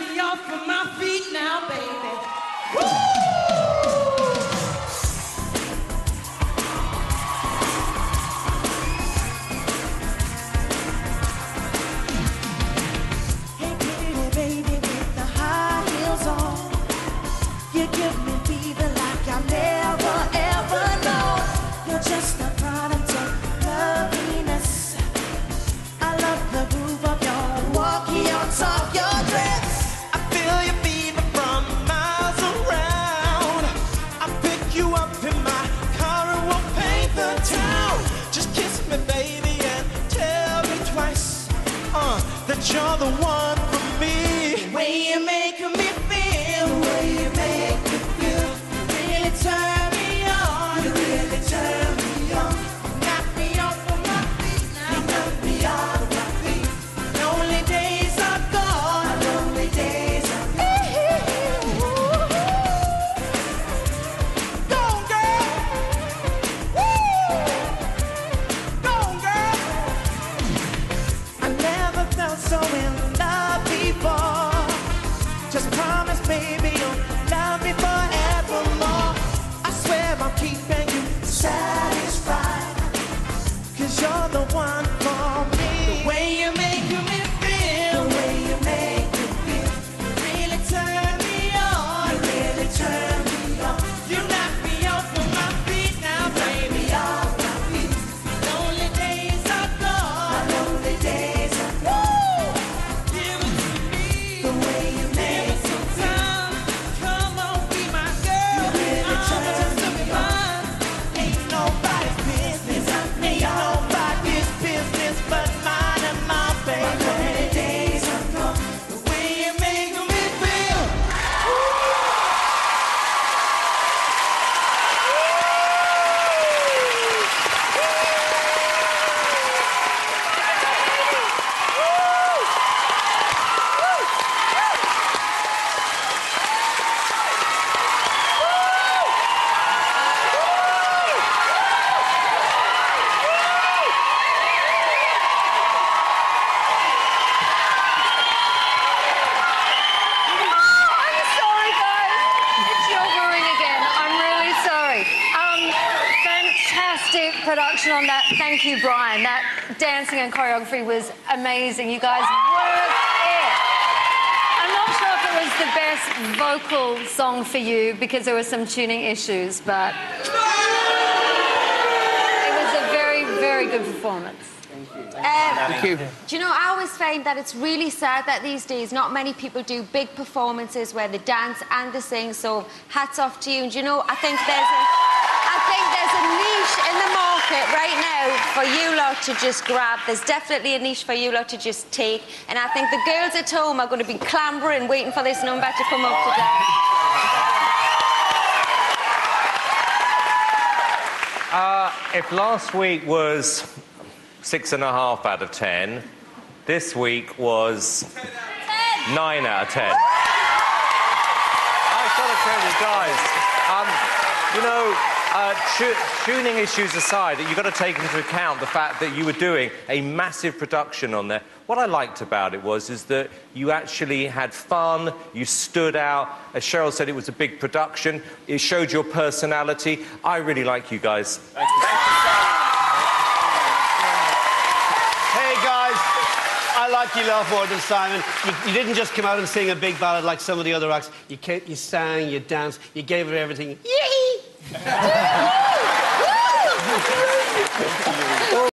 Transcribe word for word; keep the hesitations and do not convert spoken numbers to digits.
me off of my feet now, baby. Woo! Hey, pretty baby with the high heels on. You give me fever like I'll never, ever know. You're just a product of loveliness. I love the groove of your walkie, your talk, your dress. I feel your fever from miles around. I pick you up in my car and we'll paint the town. Just kiss me, baby, and tell me twice uh, that you're the one for me. The way you make me feel, the way you make me feel, you really turn me on, you really turn me on. Knock me off of my feet now, you knock me off of my feet. Lonely days are gone, lonely days are gone. Go on, girl. Woo! Go on, girl. I never felt so in love before. Just promise, baby, you'll love me forevermore. I swear I'm keeping you satisfied, 'cause you're the one for me. The way you make me feel, the way you make me feel, you really turn me on, you really turn me on. You knock me off of my feet now, baby, off my feet. Lonely days are gone, lonely days are gone. Give it to me, the way you make me feel. Come on, be my girl. You really turn me on. Ain't nobody's business, ain't nobody's business but mine and my baby. Lonely days are gone. The way you make me feel. I'm sorry, guys. It's yoghurting again. I'm really sorry. Um, fantastic production on that. Thank you, Brian. That dancing and choreography was amazing. You guys worked it. I'm not sure if it was the best vocal song for you because there were some tuning issues, but it was a very, very good performance. Um, Thank you. Do you know, I always find that it's really sad that these days not many people do big performances where they dance and they sing, so hats off to you. And do you know, I think there's a, I think there's a niche in the market right now for you lot to just grab. There's definitely a niche for you lot to just take, and I think the girls at home are going to be clambering, waiting for this number to come up today. Uh, if last week was six and a half out of ten, this week was nine out of ten. I've got to tell you guys, um, you know, uh, tu tuning issues aside, you've got to take into account the fact that you were doing a massive production on there. What I liked about it was is that you actually had fun, you stood out. As Cheryl said, it was a big production. It showed your personality. I really like you guys. Thank you. Hey, guys. I like you love more than Simon. You, you didn't just come out and sing a big ballad like some of the other acts. You, came, you sang, you danced, you gave it everything. Yee!